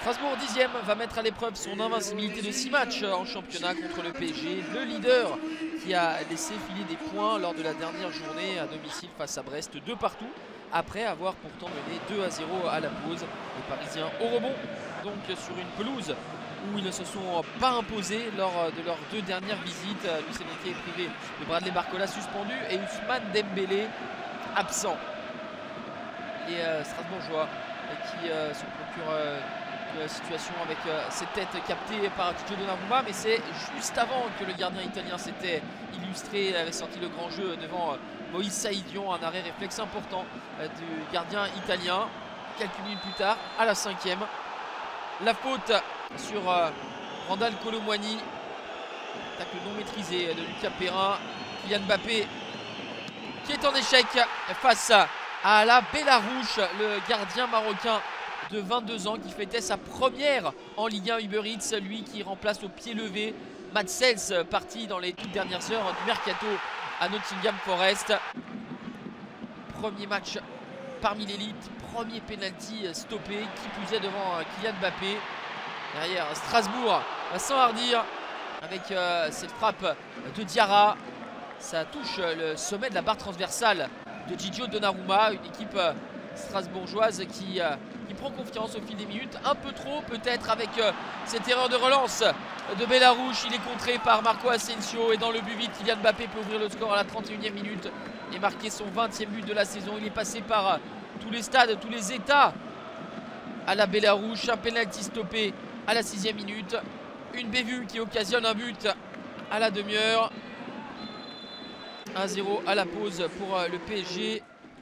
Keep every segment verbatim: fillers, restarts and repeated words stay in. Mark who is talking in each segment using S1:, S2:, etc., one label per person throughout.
S1: Strasbourg dixième va mettre à l'épreuve son invincibilité de six matchs en championnat contre le P S G. Le leader qui a laissé filer des points lors de la dernière journée à domicile face à Brest, deux partout, après avoir pourtant mené deux à zéro à la pause. Les Parisiens au rebond, donc sur une pelouse où ils ne se sont pas imposés lors de leurs deux dernières visites. Luis Enrique est privé de Bradley Barcola suspendu et Ousmane Dembélé absent. Les euh, Strasbourgeois qui euh, se procurent euh, une situation avec euh, cette tête captée par Gigio Donnarumma, mais c'est juste avant que le gardien italien s'était illustré, avait sorti le grand jeu devant euh, Moïse Saïdion, un arrêt réflexe important euh, du gardien italien. Quelques minutes plus tard, à la cinquième, la faute sur euh, Randal Kolo Muani, tacle non maîtrisé de Lucas Perrin. Kylian Mbappé qui est en échec face à la Bélarouche, le gardien marocain de vingt-deux ans qui fêtait sa première en Ligue un Uber Eats, lui qui remplace au pied levé Mats Sels, parti dans les toutes dernières heures du mercato à Nottingham Forest. Premier match parmi l'élite, premier penalty stoppé, qui plus est devant Kylian Mbappé. Derrière, Strasbourg va s'enhardir avec euh, cette frappe de Diarra. Ça touche le sommet de la barre transversale de Gigio Donnarumma, une équipe euh, strasbourgeoise qui, euh, qui prend confiance au fil des minutes, un peu trop peut-être avec euh, cette erreur de relance de Bélarouche. Il est contré par Marco Asensio et dans le but vite, Kylian Mbappé peut ouvrir le score à la trente et unième minute et marquer son vingtième but de la saison. Il est passé par euh, tous les stades, tous les états à la Bélarouche. Un penalty stoppé à la sixième minute, une bévue qui occasionne un but à la demi-heure. un à zéro à la pause pour le P S G.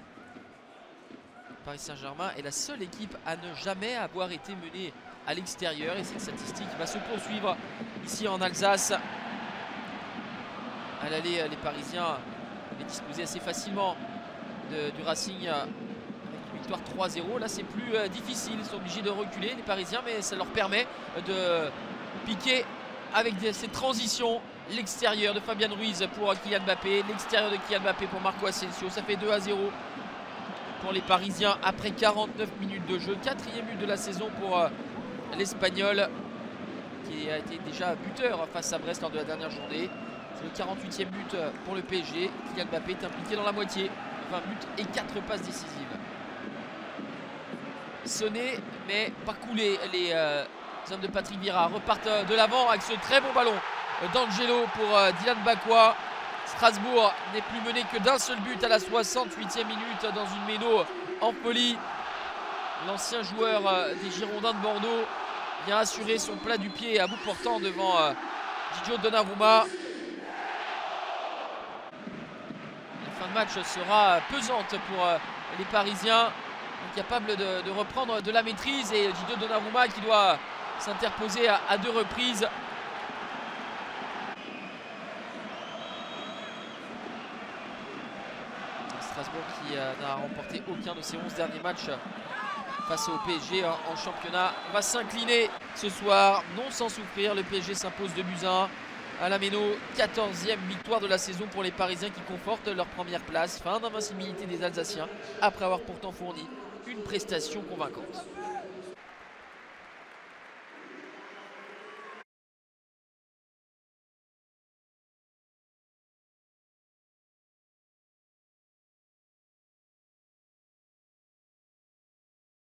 S1: Paris Saint-Germain est la seule équipe à ne jamais avoir été menée à l'extérieur et cette statistique va se poursuivre ici en Alsace. À l'aller, les Parisiens avaient disposé assez facilement de, du Racing avec une victoire trois à zéro. Là c'est plus euh, difficile, ils sont obligés de reculer les Parisiens, mais ça leur permet de piquer avec des, ces transitions. L'extérieur de Fabian Ruiz pour Kylian Mbappé, l'extérieur de Kylian Mbappé pour Marco Asensio. Ça fait deux à zéro pour les Parisiens après quarante-neuf minutes de jeu. Quatrième but de la saison pour euh, l'Espagnol qui a été déjà buteur face à Brest lors de la dernière journée. C'est le quarante-huitième but pour le P S G. Kylian Mbappé est impliqué dans la moitié, vingt buts et quatre passes décisives. Sonné mais pas coulé. Les euh, hommes de Patrick Vieira repartent de l'avant avec ce très bon ballon d'Angelo pour euh, Dylan Bakwa. Strasbourg n'est plus mené que d'un seul but à la soixante-huitième minute dans une méno en folie. L'ancien joueur euh, des Girondins de Bordeaux vient assurer son plat du pied à bout portant devant euh, Gigio Donnarumma. La fin de match sera pesante pour euh, les Parisiens, capables de, de reprendre de la maîtrise, et Gigio Donnarumma qui doit s'interposer à, à deux reprises. Strasbourg qui euh, n'a remporté aucun de ses onze derniers matchs face au P S G hein, en championnat va s'incliner ce soir, non sans souffrir. Le P S G s'impose deux buts à un à la Méno. quatorzième victoire de la saison pour les Parisiens qui confortent leur première place. Fin d'invincibilité des Alsaciens après avoir pourtant fourni une prestation convaincante.